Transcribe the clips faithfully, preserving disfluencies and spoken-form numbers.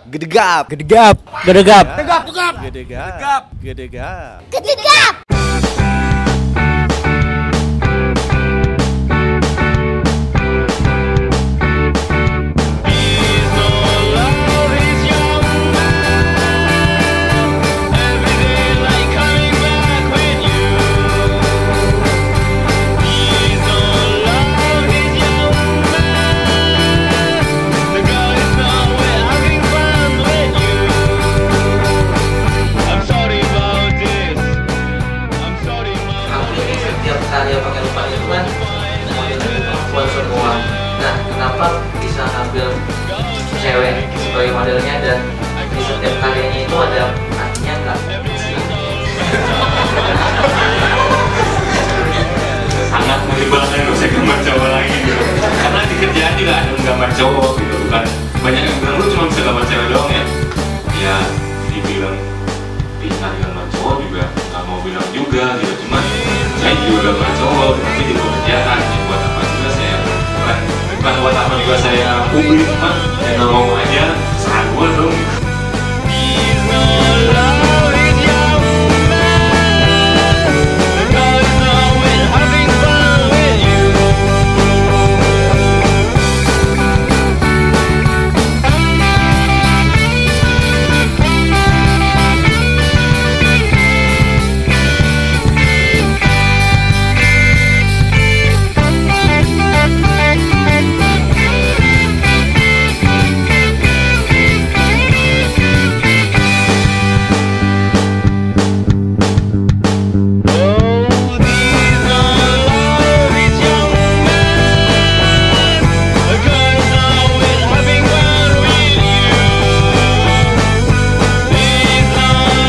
Gedegap. Gedegap. Gedegap. Gedegap. Gedegap. Gedegap. Gedegap. Gedegap. Karya pakai lupa itu kan modelnya perempuan semua. Nah, kenapa bisa ambil cewek sebagai modelnya dan di setiap karyanya itu ada artinya nggak? Sangat menyebalkan kalau saya gambar cowok lagi gitu. Karena di kerjaan juga ada gambar cowok gitu kan. Banyak yang bilang lu cuma bisa gambar cewek doang ya. Ya dibilang pintar gambar cowok juga nggak mau bilang juga gitu. Cuman saya juga gambar cowok, tapi di pekerjaan ya buat apa juga saya bukan bukan buat apa juga saya publik, mah yang nggak mau aja serah gue dong.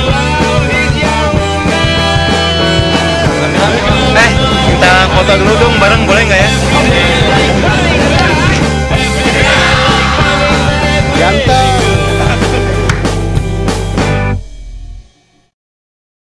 Foto dulu dong.